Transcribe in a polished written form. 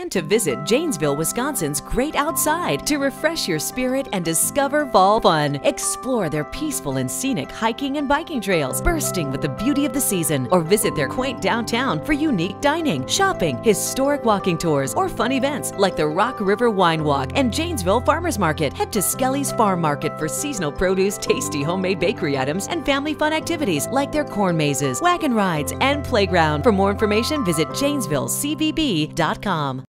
plan to visit Janesville, Wisconsin's Great Outside to refresh your spirit and discover fall fun. Explore their peaceful and scenic hiking and biking trails, bursting with the beauty of the season, or visit their quaint downtown for unique dining, shopping, historic walking tours, or fun events like the Rock River Wine Walk and Janesville Farmers Market. Head to Skelly's Farm Market for seasonal produce, tasty homemade bakery items, and family fun activities like their corn mazes, wagon rides, and playground. For more information, visit JanesvilleCVB.com.